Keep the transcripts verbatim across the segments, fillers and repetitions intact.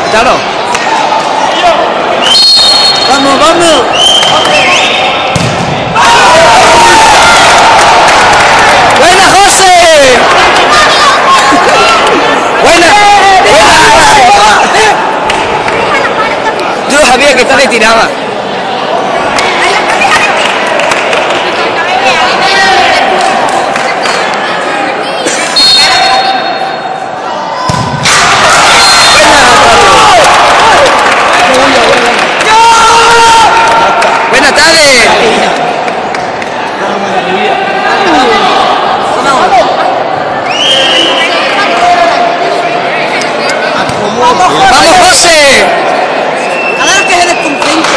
Claro. Vamos, vamos. Buena, José. Buena. Yo sabía que esta le tiraba. Buenas tardes. ¡Vamos, José! Ahora que se descontento.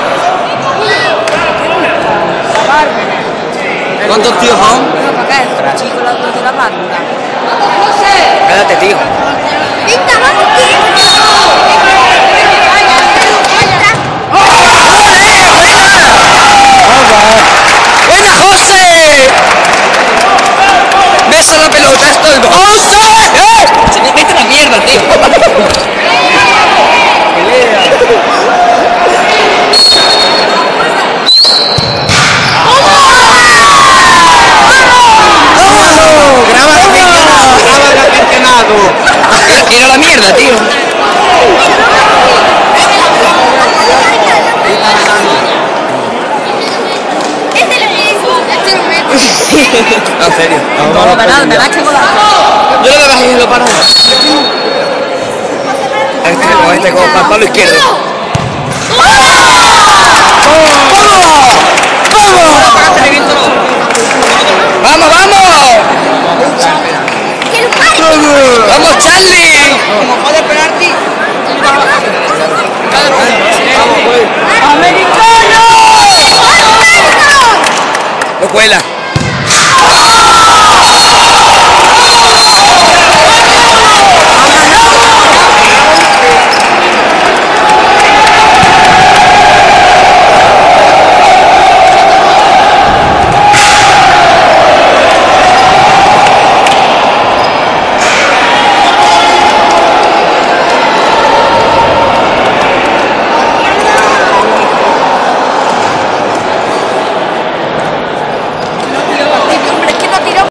¿Cuántos tíos son? No, para acá, chico, los dos de la banda. ¡Vamos, José! Espérate, tío. ¡Venga, vamos, tío! ¡Buena, José! ¡Besa la pelota, esto es José! ¡Eh! Se me mete la mierda, tío. Era la mierda, tío. No, en serio. No lo parado, me agacho con la... Yo lo bajé y lo paro. Este con este con el palo izquierdo. ¡Vamos! ¡Vamos, vamos! ¡Vamos, Charlie! Como puede penalti. ¡Americano! No cuela.